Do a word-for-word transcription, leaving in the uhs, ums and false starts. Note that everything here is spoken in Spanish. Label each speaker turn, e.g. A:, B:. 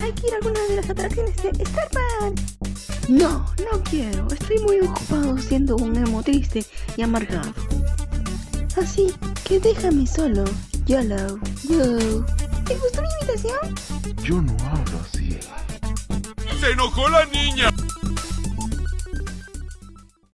A: hay que ir a alguna de las atracciones de Star Park. No, no quiero. Estoy muy ocupado siendo un emo triste y amargado. Así que déjame solo. YOLO. Yo. ¿Te gustó mi invitación?
B: Yo no hablo así.
C: ¡Se enojó la niña!